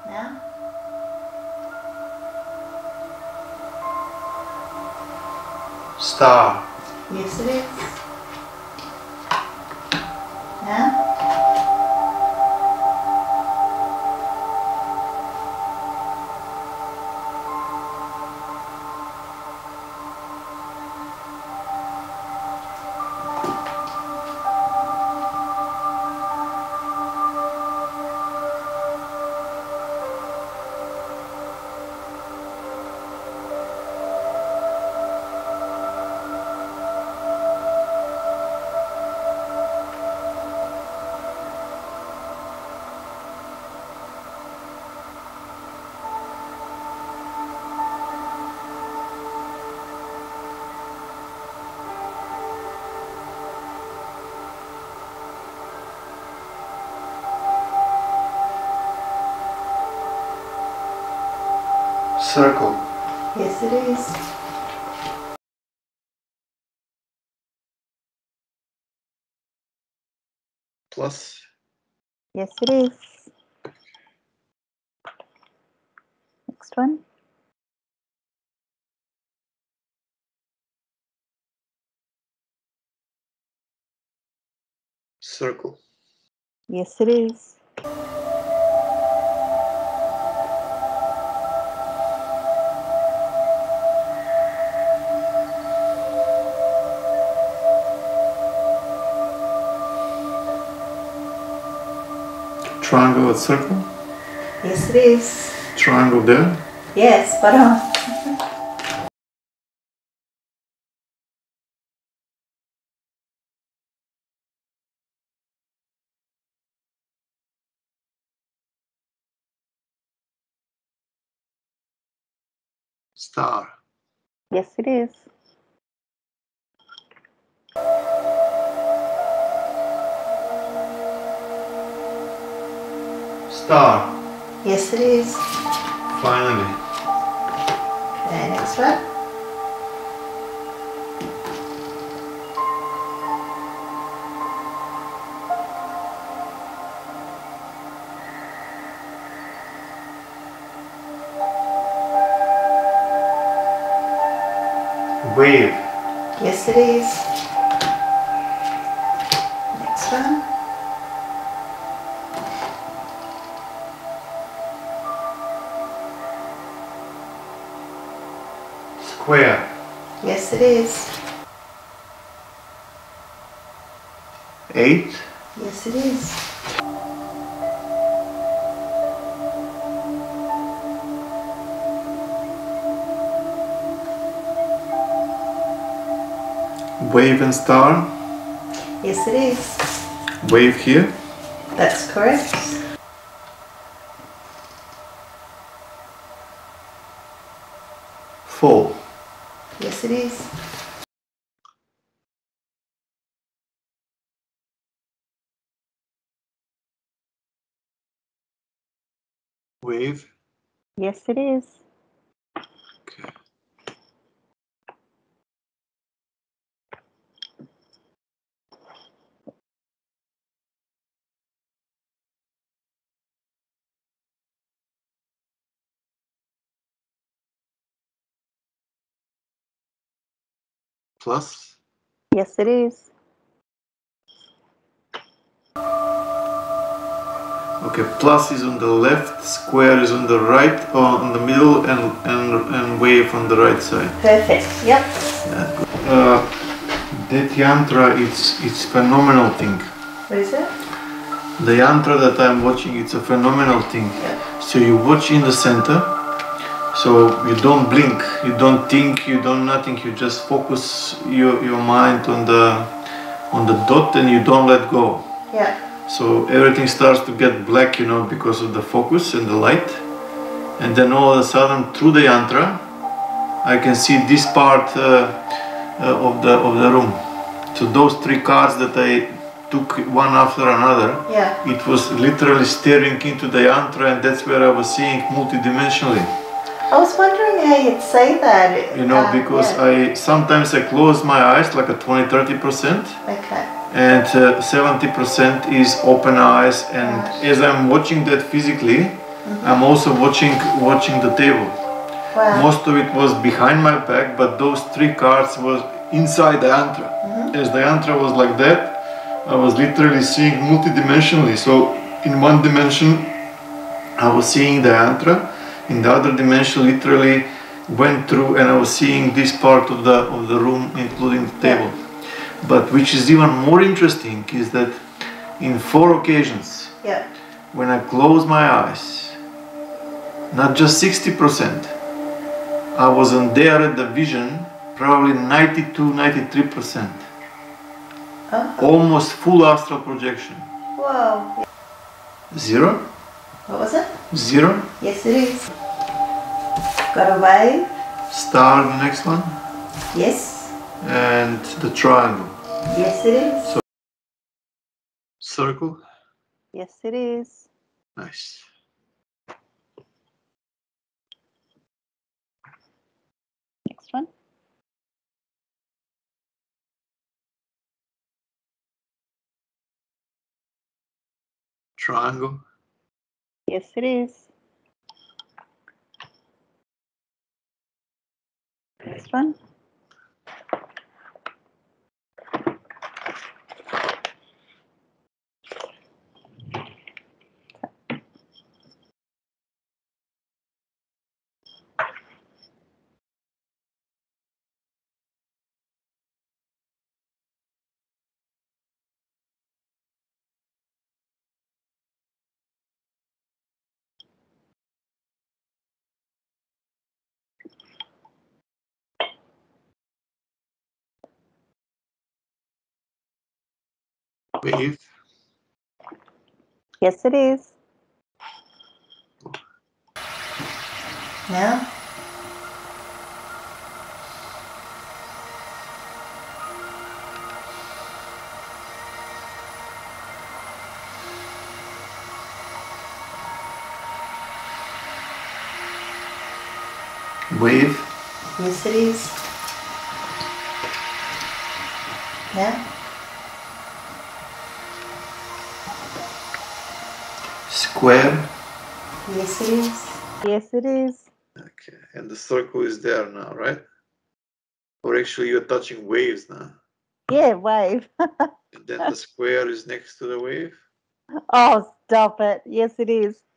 Yeah. Star. Yes, it is. Yeah. Circle. Yes, it is. Plus. Yes, it is. Next one. Circle. Yes, it is. Triangle at circle. Yes, it is. Triangle there. Yes, spot on. Star. Yes, it is. Star. Yes, it is. Finally. Okay, next one. Wave. Yes, it is. Next one. Square. Yes, it is. 8. Yes, it is. Wave and star. Yes, it is. Wave here. That's correct. Fall. Yes, it is. Wave. Yes, it is. Okay. Plus. Yes, it is. Okay, plus is on the left, square is on the right, or on the middle, and wave on the right side. Perfect. Yep. That yantra, it's phenomenal thing. What is it? The yantra that I'm watching, it's a phenomenal thing. Yep. So you watch in the center, so you don't blink, you don't think, you don't nothing, you just focus your mind on the dot and you don't let go. Yeah. So everything starts to get black, you know, because of the focus and the light. And then all of a sudden, through the yantra, I can see this part of the room. So those 3 cards that I took one after another, Yeah. it was literally staring into the yantra, and that's where I was seeing multidimensionally. I was wondering how you'd say that. You know, because yeah. sometimes I close my eyes like a 20-30%. Okay. And 70% is open eyes, and Right. as I'm watching that physically, I'm also watching the table. Wow. Most of it was behind my back, but those 3 cards was inside the yantra. As the yantra was like that, I was literally seeing multidimensionally. So in one dimension, I was seeing the yantra. In the other dimension, literally went through, and I was seeing this part of the room, including the table. But which is even more interesting is that in 4 occasions, when I close my eyes, not just 60%, I wasn't there at the vision, probably 92-93%. Almost full astral projection. Whoa. 0? What was it? 0? Yes, it is. Got a wave? Star, the next one. Yes. And the triangle. Yes, it is. So, circle. Yes, it is. Nice. Next one. Triangle. Yes, it is. Next one. Wave. Yes, it is. Now? Wave. Yes, it is. Now? Square. Yes, it is. Yes, it is. Okay, and the circle is there now, right? Or actually you're touching waves now. Yeah, wave. And then the square is next to the wave. Oh, stop it. Yes, it is.